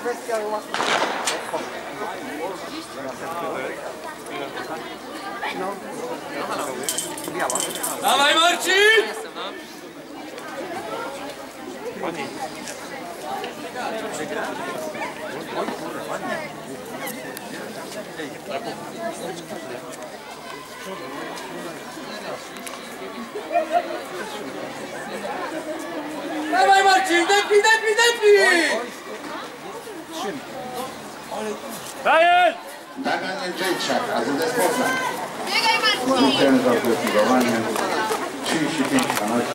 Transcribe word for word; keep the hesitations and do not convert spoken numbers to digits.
kwestia łatwa. No. Biała. Dawaj Marcin! Pani. Dawaj Marcin, depnij, depnij, depnij! Daję! Damian Jędrzejczak, A Z D Sporta. Biegaj Marcin! Dziękujemy za kultywowanie. trzydzieści pięć dwanaście.